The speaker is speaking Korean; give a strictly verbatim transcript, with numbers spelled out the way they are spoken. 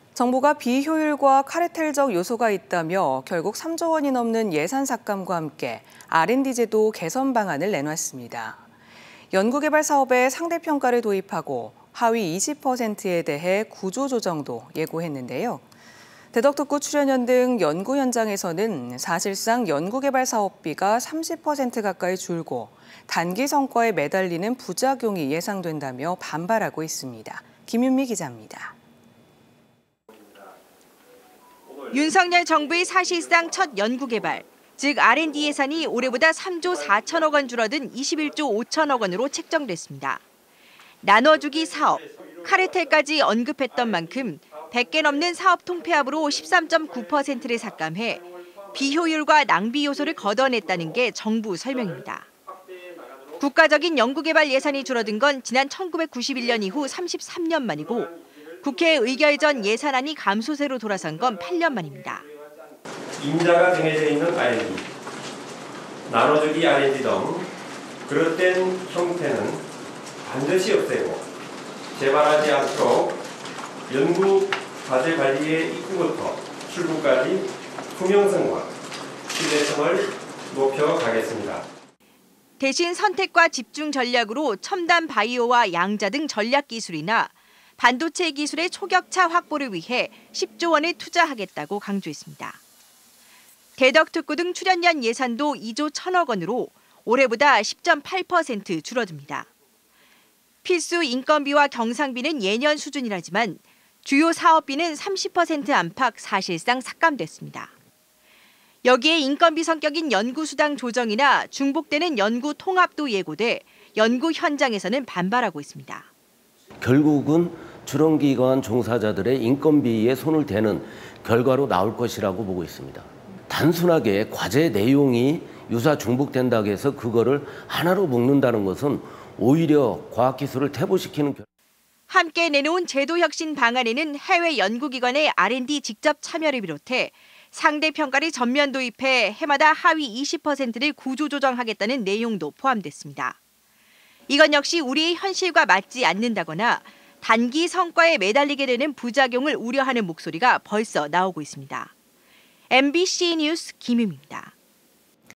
정부가 비효율과 카르텔적 요소가 있다며 결국 삼조 원이 넘는 예산 삭감과 함께 알 앤 디 제도 개선 방안을 내놨습니다. 연구개발 사업에 상대평가를 도입하고 하위 이십 퍼센트에 대해 구조조정도 예고했는데요. 대덕특구 출연연 등 연구 현장에서는 사실상 연구개발 사업비가 삼십 퍼센트 가까이 줄고 단기 성과에 매달리는 부작용이 예상된다며 반발하고 있습니다. 김윤미 기자입니다. 윤석열 정부의 사실상 첫 연구개발, 즉 알 앤 디 예산이 올해보다 삼조 사천억 원 줄어든 이십일조 오천억 원으로 책정됐습니다. 나눠주기 사업, 카르텔까지 언급했던 만큼 백 개 넘는 사업 통폐합으로 십삼 점 구 퍼센트를 삭감해 비효율과 낭비 요소를 걷어냈다는 게 정부 설명입니다. 국가적인 연구개발 예산이 줄어든 건 지난 천구백구십일 년 이후 삼십삼 년 만이고 국회 의결 전 예산안이 감소세로 돌아선 건 팔 년 만입니다. 임자가 정해져 있는 알 앤 디, 나눠주기 알 앤 디 등 그릇된 형태는 반드시 없애고 재발하지 않도록 연구 과제 관리의 입구부터 출구까지 투명성과 신뢰성을 높여가겠습니다. 대신 선택과 집중 전략으로 첨단 바이오와 양자 등 전략 기술이나 반도체 기술의 초격차 확보를 위해 십조 원을 투자하겠다고 강조했습니다. 대덕특구 등 출연연 예산도 이조 천억 원으로 올해보다 십 점 팔 퍼센트 줄어듭니다. 필수 인건비와 경상비는 예년 수준이라지만 주요 사업비는 삼십 퍼센트 안팎 사실상 삭감됐습니다. 여기에 인건비 성격인 연구수당 조정이나 중복되는 연구 통합도 예고돼 연구 현장에서는 반발하고 있습니다. 결국은 출원기관 종사자들의 인건비에 손을 대는 결과로 나올 것이라고 보고 있습니다. 단순하게 과제 내용이 유사 중복된다고 해서 그거를 하나로 묶는다는 것은 오히려 과학기술을 퇴보시키는 결... 함께 내놓은 제도혁신 방안에는 해외 연구기관의 알 앤 디 직접 참여를 비롯해 상대평가를 전면 도입해 해마다 하위 이십 퍼센트를 구조조정하겠다는 내용도 포함됐습니다. 이건 역시 우리의 현실과 맞지 않는다거나 단기 성과에 매달리게 되는 부작용을 우려하는 목소리가 벌써 나오고 있습니다. 엠비씨 뉴스 김유미입니다.